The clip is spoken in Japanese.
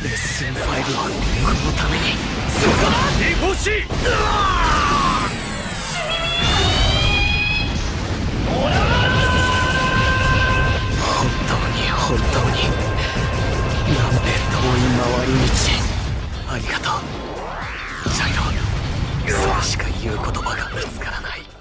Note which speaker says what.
Speaker 1: レッスン5をこのために。そうか、D4C。本当になんて遠い回り道。ありがとうジャイロ。それしか言う言葉が見つからない。